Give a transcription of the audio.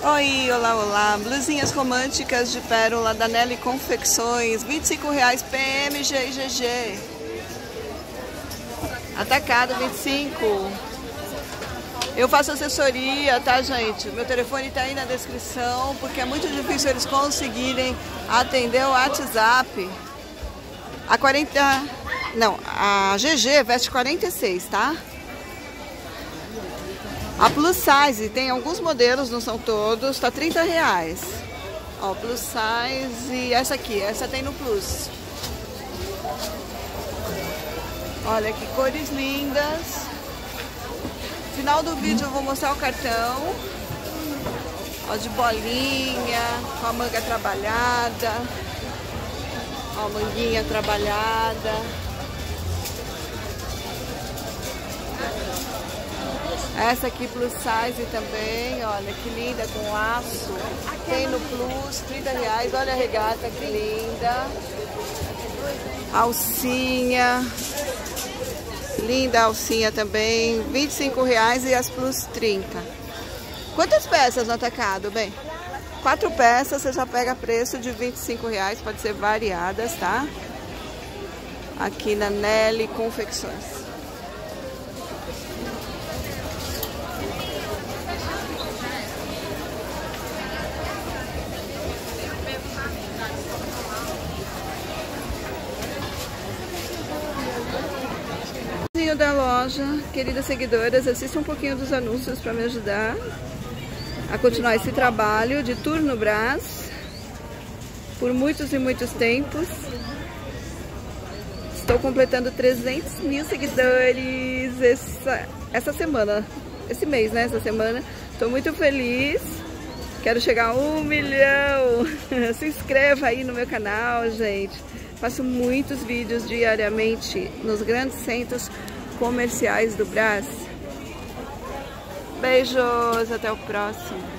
Oi, olá, olá. Blusinhas românticas de pérola da Nelly Confecções, R$25 PMG e GG. Atacado, 25. Eu faço assessoria, tá, gente? Meu telefone tá aí na descrição, porque é muito difícil eles conseguirem atender o WhatsApp. A GG veste 46, tá? A plus size tem alguns modelos, não são todos, tá R$30. Ó, plus size e essa aqui, essa tem no plus. Olha que cores lindas. Final do vídeo eu vou mostrar o cartão. Ó, de bolinha, com a manga trabalhada. Ó, manguinha trabalhada. Essa aqui plus size também, olha que linda, com laço. Tem no plus, R$30. Olha a regata, que linda. Alcinha. Linda alcinha também, R$25 e as plus 30. Quantas peças no atacado, bem? 4 peças, você já pega preço de R$25, pode ser variadas, tá? Aqui na Nelly Confecções. Da loja, queridas seguidoras, assistam um pouquinho dos anúncios para me ajudar a continuar esse trabalho de tour no Brás por muitos e muitos tempos. Estou completando 300 mil seguidores essa semana, esse mês, né? Essa semana. Estou muito feliz. Quero chegar a 1 milhão. Se inscreva aí no meu canal, gente. Faço muitos vídeos diariamente nos grandes centros comerciais do Brás. Beijos, até o próximo.